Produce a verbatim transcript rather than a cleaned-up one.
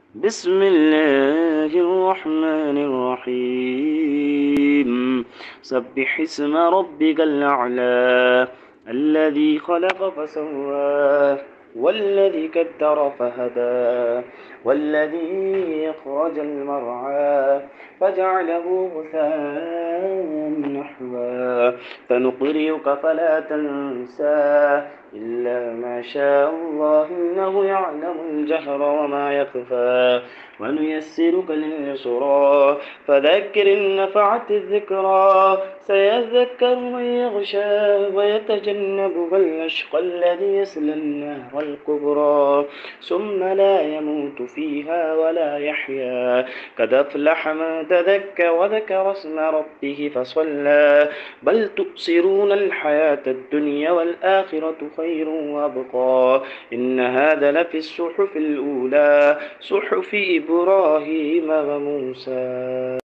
بسم الله الرحمن الرحيم سبح اسم ربك الأعلى الذي خلق فسوى والذي كدر فهدى والذي أخرج المرعى فجعله غثاء نحوا فنقرئك فلا تنسى إلا ما شاء الله إنه يعلم الجهر وما يخفى ونيسرك لليسرى فذكر إن نفعت الذكرى سيذكر من يغشى ويتجنبها الأشقى الذي يصلى النار الكبرى ثم لا يموت فيها ولا يحيا قد أفلح من تذكى وذكر اسم ربه فصلى بل تؤثرون الحياة الدنيا والآخرة خير وأبقى إن هذا لفي الصحف الأولى صحف إبراهيم وموسى.